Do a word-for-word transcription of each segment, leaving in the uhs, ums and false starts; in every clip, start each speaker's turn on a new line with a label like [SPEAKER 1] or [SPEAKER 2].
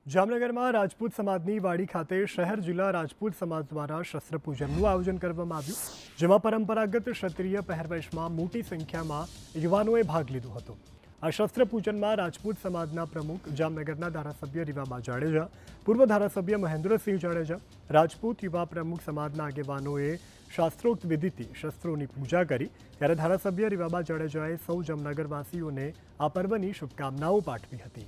[SPEAKER 1] જામનગરમાં રાજપૂત સમાજની વાડી ખાતે શહેર જિલ્લા રાજપૂત સમાજ દ્વારા શસ્ત્રપૂજનનું આયોજન કરવામાં આવ્યું, જેમાં પરંપરાગત ક્ષત્રિય પહેરવેશમાં મોટી સંખ્યામાં યુવાનોએ ભાગ લીધો હતો। આ શસ્ત્રપૂજનમાં રાજપૂત સમાજના પ્રમુખ જામનગરના ધારાસભ્ય રીવાબા જાડેજા, પૂર્વ ધારાસભ્ય મહેન્દ્રસિંહ જાડેજા, રાજપૂત યુવા પ્રમુખ સમાજના આગેવાનોએ શાસ્ત્રોક્ત વિધિથી શસ્ત્રોની પૂજા કરી। ત્યારે ધારાસભ્ય રીવાબા જાડેજાએ સૌ જામનગરવાસીઓને આ પર્વની શુભકામનાઓ પાઠવી હતી।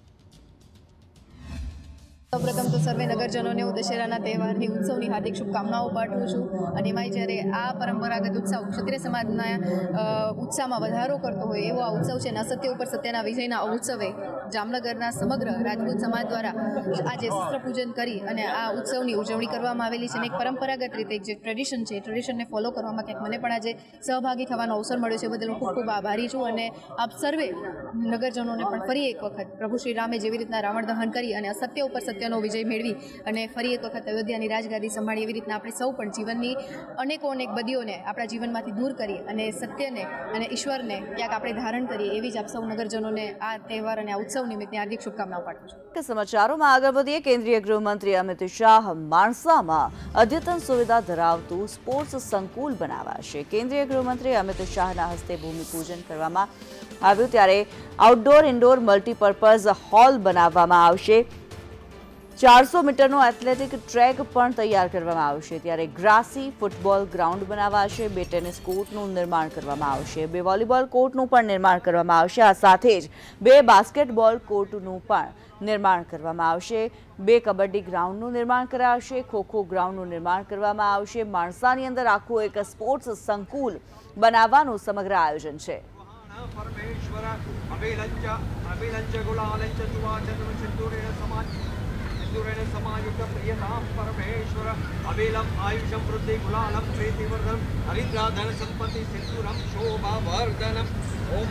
[SPEAKER 2] સૌપ્રથમ તો સર્વે નગરજનોને હું દશેરાના તહેવારની ઉત્સવની હાર્દિક શુભકામનાઓ પાઠવું છું અને એમાં જ્યારે આ પરંપરાગત ઉત્સવ ક્ષત્રિય સમાજના ઉત્સાહમાં વધારો કરતો હોય એવો આ ઉત્સવ છે અને અસત્ય ઉપર સત્યના વિજયના ઉત્સવે જામનગરના સમગ્ર રાજપૂત સમાજ દ્વારા આજે શસ્ત્રપૂજન કરી અને આ ઉત્સવની ઉજવણી કરવામાં આવેલી છે અને એક પરંપરાગત રીતે એક જે ટ્રેડિશન છે એ ટ્રેડિશનને ફોલો કરવામાં ક્યાંક મને પણ આજે સહભાગી થવાનો અવસર મળ્યો છે, બદલ હું ખૂબ ખૂબ આભારી છું અને આપ સર્વે નગરજનોને પણ ફરી એક વખત પ્રભુ શ્રી રામે જેવી રીતના રાવણ દહન કરી અને અસત્ય ઉપર સત્ય નો વિજય મેળવી અને ફરી એક વખત અયોધ્યાની રાજગાદી સંભાળી એવી રીતના આપણે સૌ પણ જીવનની અનેકો અનેક બદીઓને આપણા જીવનમાંથી દૂર કરી અને સત્યને અને ઈશ્વરને ક્યાંક આપણે ધારણ કરીએ એવી જ આપ સૌ નગરજનોને આ તહેવાર અને આ ઉત્સવ નિમિત્તે હાર્દિક શુભકામનાઓ પાઠવું છું।
[SPEAKER 3] સમાચારોમાં આગળ વધીએ। કેન્દ્રીય ગૃહમંત્રી અમિત શાહ માણસામાં અદ્યતન સુવિધા ધરાવતું સ્પોર્ટ્સ સંકુલ બનાવાશે। કેન્દ્રીય ગૃહમંત્રી અમિત શાહના હસ્તે ભૂમિપૂજન કરવામાં આવ્યું, ત્યારે આઉટડોર ઇન્ડોર મલ્ટીપર્પઝ હોલ બનાવવામાં આવશે। ચારસો મીટરનો એથ્લેટિક ટ્રેક પણ તૈયાર કરવામાં આવશે। ત્યારે ગ્રાસી ફૂટબોલ ગ્રાઉન્ડ બનાવાશે, બે ટેનિસ કોર્ટનું નિર્માણ કરવામાં આવશે, બે વોલીબોલ કોર્ટનું પણ નિર્માણ કરવામાં આવશે। આ સાથે જ બે બાસ્કેટબોલ કોર્ટનું પણ નિર્માણ કરવામાં આવશે, બે કબડ્ડી ગ્રાઉન્ડનું નિર્માણ કરાશે, ખોખો ગ્રાઉન્ડનું નિર્માણ કરવામાં આવશે। માણસાની અંદર આખું એક સ્પોર્ટ્સ સંકુલ બનાવવાનું સમગ્ર આયોજન છે।
[SPEAKER 4] समायुक्त प्रियताम परमेश्वर अबिलम आयुषम वृद्धि गुलालम प्रीतिवर्धन हरिद्रा धन संपत्ति सिंधुरम शोभा वर्धनम ओम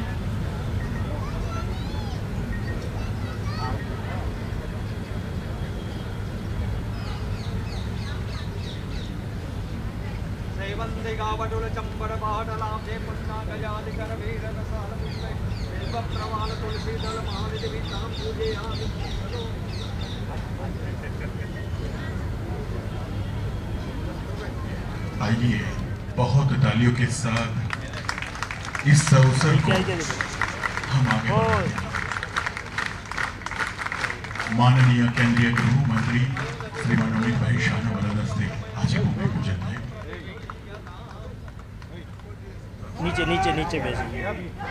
[SPEAKER 4] सेवंदे गावडुल चंबर पाटलाम जे पुन्ना गजादि कर वीर रसाल पुष्पे बिल्व प्रवाल तुलसी दल महानिधि विताम पूजे आदि
[SPEAKER 5] आइए बहुत तालियों के साथ इस अवसर को हम आगे बढ़ाएं। माननीय केंद्रीय गृह मंत्री श्रीमान अमित भाई शाह वरद हस्ते आज भूमि पूजन है।
[SPEAKER 6] नीचे नीचे नीचे बैठिए।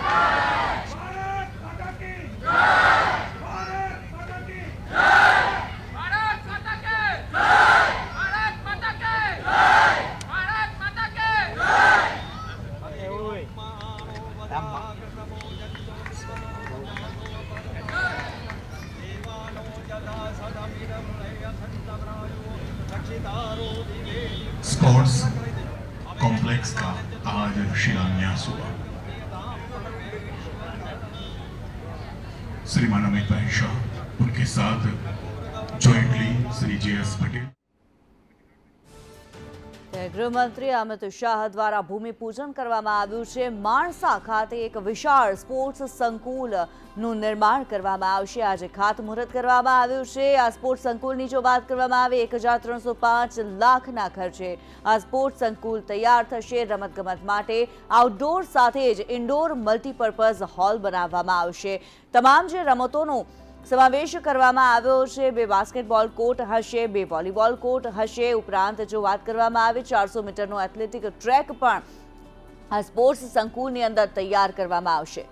[SPEAKER 5] स्पोर्ट्स कॉम्प्लेक्स का आज शिलान्यास हुआ। श्रीमान अमित भाई शाह, उनके साथ jointly Shri J S Patel.
[SPEAKER 3] ગૃહમંત્રી અમિત શાહ દ્વારા ભૂમિપૂજન કરવામાં આવ્યું છે। માણસા ખાતે એક વિશાળ સ્પોર્ટ્સ સંકુલનું નિર્માણ કરવામાં આવશે। આજે ખાતમુહૂર્ત કરવામાં આવ્યું છે। આ સ્પોર્ટ્સ સંકુલની જો વાત કરવામાં આવે એક હજાર ત્રણસો પાંચ લાખના ખર્ચે આ સ્પોર્ટ્સ સંકુલ તૈયાર થશે। રમતગમત માટે આઉટડોર સાથે જ ઇન્ડોર મલ્ટીપર્પઝ હોલ બનાવવામાં આવશે। તમામ જે રમતોનું સમાવેશ કરવામાં આવ્યો છે, બે બાસ્કેટબોલ કોર્ટ હશે, બે વોલીબોલ કોર્ટ હશે। ઉપરાંત જો વાત કરવામાં આવે ચારસો મીટરનો એથ્લેટિક ટ્રેક પણ આ સ્પોર્ટ્સ સંકુલની અંદર તૈયાર કરવામાં આવશે।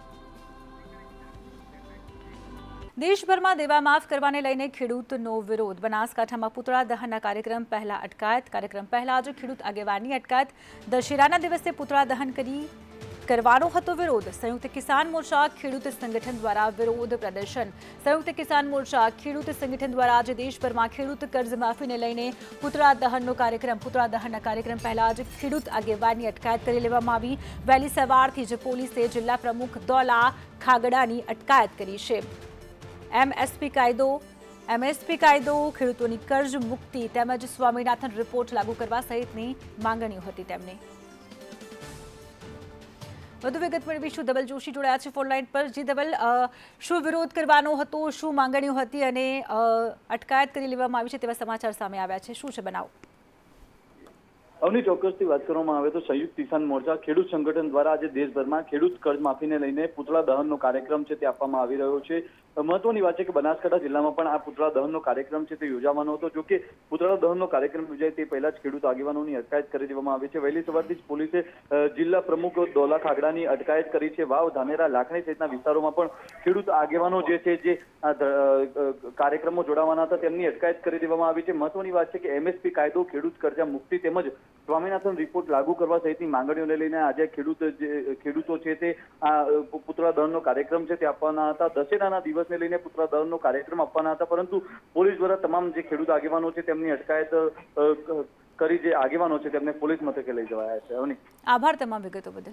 [SPEAKER 7] દેશભરમાં દેવા માફ કરવાને લઈને ખેડૂતનો વિરોધ। બનાસકાંઠામાં પુતળા દહનના કાર્યક્રમ પહેલા અટકાયત। કાર્યક્રમ પહેલા જ ખેડૂત આગેવાનની અટકાયત। દશેરાના દિવસે પુતળા દહન કરી કરવાનો હતો વિરોધ। સંયુક્ત કિસાન મોરચા ખેડૂત સંગઠન દ્વારા વિરોધ પ્રદર્શન। સંયુક્ત કિસાન મોરચા ખેડૂત સંગઠન દ્વારા આજે દેશભરમાં ખેડૂત કર્જમાફીને લઈને પુતળા દહનનો કાર્યક્રમ પુતળા દહનના કાર્યક્રમ પહેલા જ ખેડૂત આગેવાનની અટકાયત કરી લેવામાં આવી। વહેલી સવારથી જ પોલીસે જિલ્લા પ્રમુખ દોલા ખાગડાની અટકાયત કરી છે। એમએસપી કાયદો એમએસપી કાયદો ખેડૂતોની કર્જ મુક્તિ તેમજ સ્વામીનાથન રિપોર્ટ લાગુ કરવા સહિતની માંગણીઓ હતી તેમની। વધુ વિગત મેળવીશું. ધવલ જોશી જોડાયા છે ફોન લાઈન પર. જી ધવલ, શું વિરોધ કરવાનો હતો, શું માંગણીઓ હતી અને અટકાયત કરી લેવામાં આવી છે તેવા સમાચાર સામે આવ્યા છે, શું છે બનાવ?
[SPEAKER 8] અવની ચોક્કસથી વાત કરવામાં આવે તો સંયુક્ત કિસાન મોરચા ખેડૂત સંગઠન દ્વારા આજે દેશભરમાં ખેડૂત કર્જ માફીને લઈને પૂતળા દહનનો કાર્યક્રમ છે તે આપવામાં આવી રહ્યો છે. મહત્વની વાત છે કે બનાસકાંઠા જિલ્લામાં પણ આ પૂતળા દહનનો કાર્યક્રમ છે તે યોજાવાનો હતો. જો કે પૂતળા દહનનો કાર્યક્રમ યોજાય તે પહેલા જ ખેડૂત આગેવાનોની અટકાયત કરી દેવામાં આવી છે. વહેલી સવારથી જ પોલીસે જિલ્લા પ્રમુખ દોલા ખાગડાની અટકાયત કરી છે. વાવ, ધાનેરા, લાખણી સહિતના વિસ્તારોમાં પણ ખેડૂત આગેવાનો જે છે જે કાર્યક્રમો જોડાવાના હતા તેમની અટકાયત કરી દેવામાં આવી છે. મહત્વની વાત છે કે એમએસપી કાયદો, ખેડૂત કર્જા મુક્તિ તેમજ સ્વામિનાથન રિપોર્ટ લાગુ કરવા સહિતની માંગણીઓને લઈને આજે ખેડૂત ખેડૂતો છે તે આ પૂતળા દહનનો કાર્યક્રમ છે તે આપવાના હતા. દશેરાના દિવસને લઈને પૂતળા દહનનો કાર્યક્રમ આપવાના હતા, પરંતુ પોલીસ દ્વારા તમામ જે ખેડૂત આગેવાનો છે તેમની અટકાયત કરી જે આગેવાનો છે તેમને પોલીસ મથકે લઈ જવાયા છે. અવની,
[SPEAKER 7] આભાર તમામ વિગતો બદલ.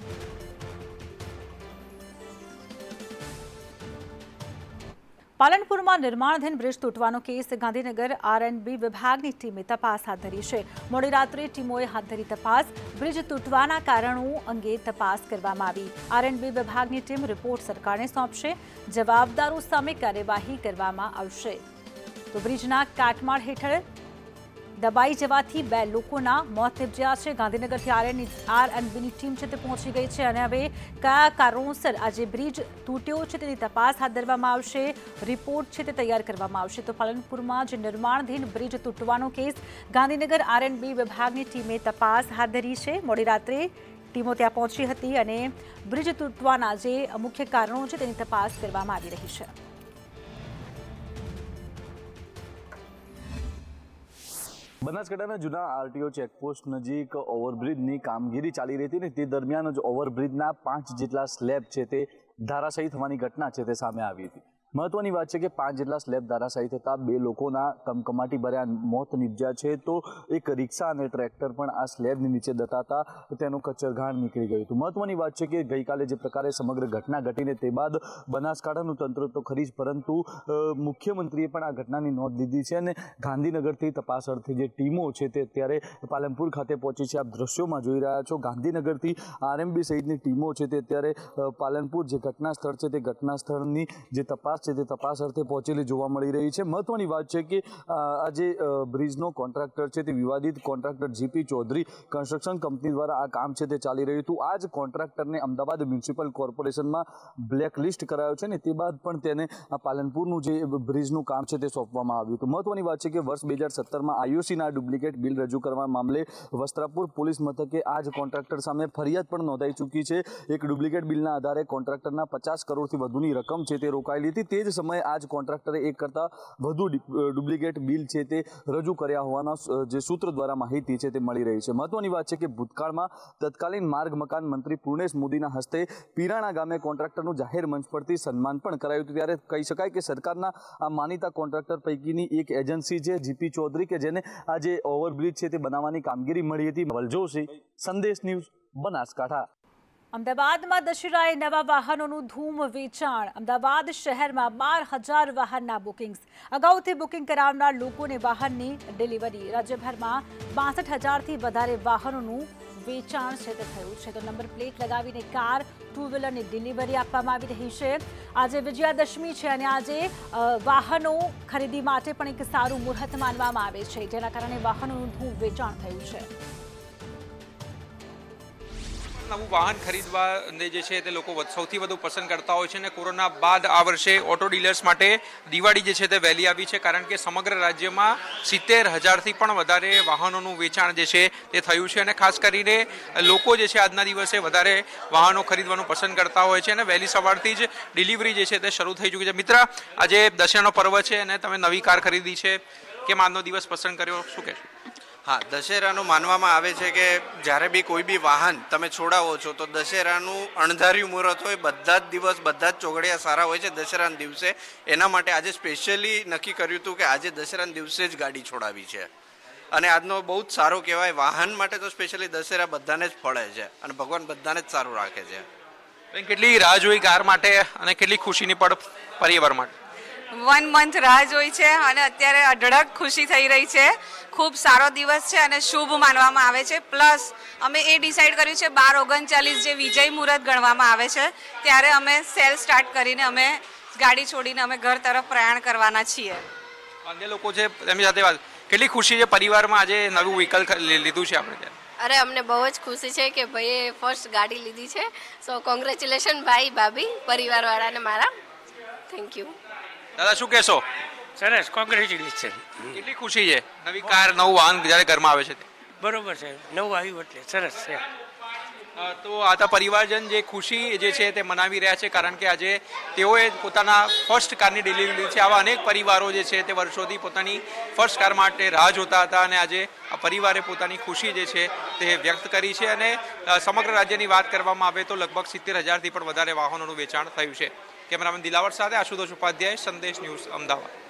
[SPEAKER 7] પાલનપુરમાં નિર્માણાધીન બ્રિજ તૂટવાનો case Gandhinagar R and B વિભાગની ટીમે તપાસ હાથ ધરી છે. મોડી રાત્રે ટીમોએ હાથ ધરી તપાસ. બ્રિજ તૂટવાના કારણો અંગે તપાસ કરવામાં આવી. આર એન્ડ બી વિભાગની ટીમ રિપોર્ટ સરકારને સોંપશે. જવાબદારો સામે કાર્યવાહી કરવામાં આવશે. તો બ્રિજના કાટમાળ હેઠળ દબાઈ જવાથી બે લોકોના મોત નિપજ્યા છે. ગાંધીનગરથી આર એન્ડ બીની ટીમ છે તે પહોંચી ગઈ છે અને હવે કયા કારણોસર આજે બ્રિજ તૂટ્યો છે તેની તપાસ હાથ ધરવામાં આવશે. રિપોર્ટ છે તે તૈયાર કરવામાં આવશે. તો પાલનપુરમાં જે નિર્માણાધીન બ્રિજ તૂટવાનો case Gandhinagar R and B વિભાગની ટીમે તપાસ હાથ ધરી છે. મોડી રાત્રે ટીમો ત્યાં પહોંચી હતી અને બ્રિજ તૂટવાના જે મુખ્ય કારણો છે તેની તપાસ કરવામાં આવી રહી છે.
[SPEAKER 9] બનાસકાંઠાના જૂના આરટીઓ ચેકપોસ્ટ નજીક ઓવરબ્રિજની કામગીરી ચાલી રહી હતી ને તે દરમિયાન જ ઓવરબ્રિજના પાંચ જેટલા સ્લેબ છે તે ધરાશાયી થવાની ઘટના છે તે સામે આવી હતી. મહત્વની વાત છે કે પાંચ જેટલા સ્લેબ ધરાશાયી થતા બે લોકોના કમકમાટી ભર્યા મોત નિપજ્યા છે. તો એક રિક્ષા અને ટ્રેક્ટર પણ આ સ્લેબની નીચે દટાતા તેનું કચરઘાણ નીકળી ગયું હતું. મહત્વની વાત છે કે ગઈકાલે જે પ્રકારે સમગ્ર ઘટના ઘટીને તે બાદ બનાસકાંઠાનું તંત્ર તો ખરી જ, પરંતુ મુખ્યમંત્રીએ પણ આ ઘટનાની નોંધ લીધી છે અને ગાંધીનગરથી તપાસ અર્થે જે ટીમો છે તે અત્યારે પાલનપુર ખાતે પહોંચી છે. આપ દ્રશ્યોમાં જોઈ રહ્યા છો ગાંધીનગરથી આરએમબી સહિતની ટીમો છે તે અત્યારે પાલનપુર જે ઘટના સ્થળ છે તે ઘટના સ્થળની જે તપાસ છે તે તપાસ અર્થે પહોંચેલી જોવા મળી રહી છે. મહત્વની વાત છે કે આજે બ્રિજનો કોન્ટ્રાક્ટર છે તે વિવાદિત contractor G P Chaudhary construction company દ્વારા આ કામ છે તે ચાલી રહ્યું હતું. આ જ કોન્ટ્રાક્ટરને અમદાવાદ મ્યુનિસિપલ કોર્પોરેશનમાં બ્લેકલિસ્ટ કરાયો છે ને તે બાદ પણ તેને આ પાલનપુરનું જે બ્રિજનું કામ છે તે સોંપવામાં આવ્યું હતું. મહત્વની વાત છે કે વર્ષ બે હજાર સત્તરમાં આઈઓસીના ડુપ્લિકેટ બિલ રજૂ કરવા મામલે વસ્ત્રાપુર પોલીસ મથકે આ જ કોન્ટ્રાક્ટર સામે ફરિયાદ પણ નોંધાઈ ચૂકી છે. એક ડુપ્લિકેટ બિલના આધારે કોન્ટ્રાક્ટરના પચાસ કરોડથી વધુની રકમ છે તે રોકાયેલી હતી. તે જ સમયે આ જ કોન્ટ્રાક્ટરે એક કરતાં વધુ ડુપ્લિકેટ બિલ છે તે રજૂ કર્યા હોવાના જે સૂત્રો દ્વારા માહિતી છે તે મળી રહી છે. મહત્વની વાત છે કે ભૂતકાળમાં તત્કાલીન માર્ગ મકાન મંત્રી પૂર્ણેશ મોદીના હસ્તે પીરાણા ગામે કોન્ટ્રાક્ટરનું જાહેર મંચ પરથી સન્માન પણ કરાયું હતું. ત્યારે કહી શકાય કે સરકારના આ માનીતા કોન્ટ્રાક્ટર પૈકીની એક એજન્સી છે જીપી ચૌધરી કે જેને આ જે ઓવરબ્રિજ છે તે બનાવવાની કામગીરી મળી હતી. વલજોશી, સંદેશ ન્યૂઝ, બનાસકાંઠા.
[SPEAKER 7] અમદાવાદમાં દશેરાએ નવા વાહનોનું ધૂમ વેચાણ. અમદાવાદ શહેરમાં બાર હજાર વાહનના બુકિંગ્સ. અગાઉથી બુકિંગ કરાવનાર લોકોને વાહનની ડિલિવરી. રાજ્યભરમાં બાસઠ હજારથી વધારે વાહનોનું વેચાણ છે તે થયું છે. તો નંબર પ્લેટ લગાવીને કાર, ટુ વ્હીલરની ડિલિવરી આપવામાં આવી રહી છે. આજે વિજયાદશમી છે અને આજે વાહનો ખરીદી માટે પણ એક સારું મુહૂર્ત માનવામાં આવે છે, જેના કારણે વાહનોનું ધૂમ વેચાણ થયું છે.
[SPEAKER 10] નવું વાહન ખરીદવાને જે છે તે લોકો સૌથી વધુ પસંદ કરતા હોય છે અને કોરોના બાદ આ વર્ષે ઓટો ડીલર્સ માટે દિવાળી જે છે તે વહેલી આવી છે, કારણ કે સમગ્ર રાજ્યમાં સિત્તેર હજારથી પણ વધારે વાહનોનું વેચાણ જે છે તે થયું છે અને ખાસ કરીને લોકો જે છે આજના દિવસે વધારે વાહનો ખરીદવાનું પસંદ કરતા હોય છે અને વહેલી સવારથી જ ડિલિવરી જે છે તે શરૂ થઈ ચૂકી છે. મિત્ર, આજે દશેરાનો પર્વ છે અને તમે નવી કાર ખરીદી છે, કેમ આજનો દિવસ પસંદ કર્યો, શું કહેશો?
[SPEAKER 11] હા, દશેરાનું માનવામાં આવે છે કે જ્યારે બી કોઈ બી વાહન તમે છોડાવો છો તો દશેરાનું અણધાર્યું મુહૂર્ત હોય, બધા જ દિવસ બધા જ ચોઘડિયા સારા હોય છે દશેરાના દિવસે. એના માટે આજે સ્પેશિયલી નક્કી કર્યું હતું કે આજે દશેરાના દિવસે જ ગાડી છોડાવી છે અને આજનો બહુ જ સારો કહેવાય. વાહન માટે તો સ્પેશિયલી દશેરા બધાને જ ફળે છે અને ભગવાન બધાને જ સારું રાખે છે.
[SPEAKER 10] કેટલી રાહ જોઈ કાર માટે અને કેટલી ખુશીની પળ પરિવાર માટે?
[SPEAKER 12] વન મંથ રાહ જોઈ છે અને અત્યારે અઢળક ખુશી થઈ રહી છે. ખૂબ સારો દિવસ છે અને શુભ માનવામાં આવે છે. પ્લસ અમે એ ડિસાઈડ કર્યું છે બાર ઓગણચાલીસ જે વિજય મુહૂર્ત ગણવામાં આવે છે ત્યારે અમે સેલ સ્ટાર્ટ કરીને અમે ગાડી છોડીને અમે ઘર તરફ પ્રયાણ કરવાના છીએ.
[SPEAKER 10] અન્ય લોકો છે એમની સાથે વાત, કેટલી ખુશી છે પરિવારમાં આજે નવું વ્હીકલ લીધું છે આપણે?
[SPEAKER 13] અરે અમને બહુ જ ખુશી છે કે ભાઈએ ફર્સ્ટ ગાડી લીધી છે. સો કોંગ્રેચ્યુલેશન ભાઈ ભાભી પરિવારવાળાને મારા. Thank you.
[SPEAKER 10] દાદા શું કહેશો?
[SPEAKER 6] સરસ, કોંગ્રેચ્યુલેશન.
[SPEAKER 10] કેટલી ખુશી છે નવી કાર નવું વાહન જ્યારે ઘરમાં આવે છે?
[SPEAKER 6] બરોબર છે, નવું આવ્યું એટલે સરસ છે.
[SPEAKER 10] તો આ પરિવારજન જે ખુશી જે છે તે મનાવી રહ્યા છે કારણ કે આજે તેઓએ પોતાના ફર્સ્ટ કારની ડિલિવરી લીધી છે. આવા અનેક પરિવારો જે છે તે વર્ષોથી પોતાની ફર્સ્ટ કાર માટે રાહ જોતા હતા અને આજે આ પરિવારે પોતાની ખુશી જે છે તે વ્યક્ત કરી છે. અને સમગ્ર રાજ્યની વાત કરવામાં આવે તો લગભગ સિત્તેર હજારથી પણ વધારે વાહનોનું વેચાણ થયું છે. કેમેરામેન દિલાવર સાથે આશુતોષ ઉપાધ્યાય, સંદેશ ન્યૂઝ, અમદાવાદ.